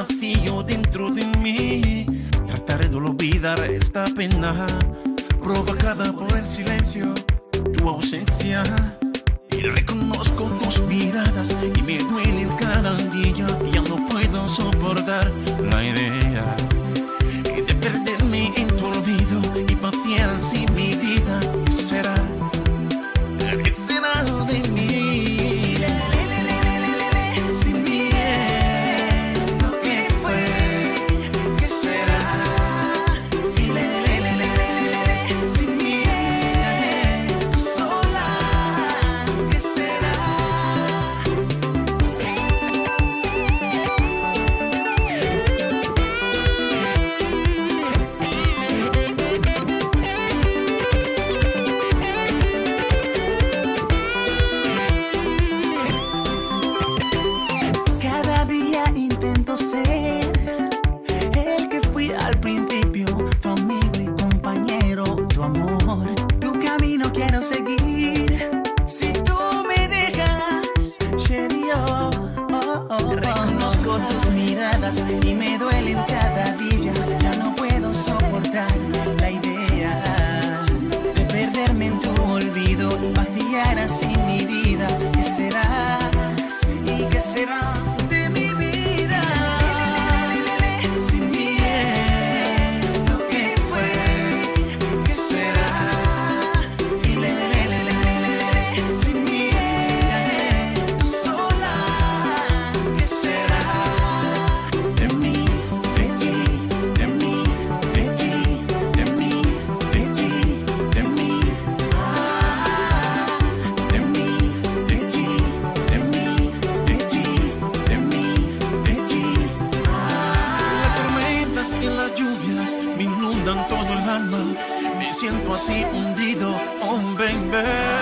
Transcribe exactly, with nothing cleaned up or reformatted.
vacío dentro de mí. Trataré de olvidar esta pena provocada por el silencio, tu ausencia. Y reconozco tus miradas y me duelen cada día. Ya no puedo soportar la idea de perderme en tu olvido y vaciar así mi vida. ¿Qué será? ¿Qué será de mí? Sin ti, lo que fue. ¿Qué será? Sin mí, tú sola. ¿Qué será? Cada día intento ser el que fui al principio, tu amigo y compañero, tu amor, tu camino quiero seguir. Si tú me dejas, Sherry, oh, oh, oh. Reconozco tus miradas y me duelen cada día. Ya no puedo soportar la idea de perderme en tu olvido, vaciar así mi vida. ¿Qué será? ¿Y qué será de mi vida? Sin mí, lo que fue. ¿Qué será? Sin mí, tú sola. ¿Qué será? De mí, de ti, de mí, de ti, de mí, de ti, de mí. Ah, de mí, de ti, de mí, de ti, de mí, de ti. Ah. Las tormentas y las lluvias me inundan todo el alma. Me siento así hundido, oh baby.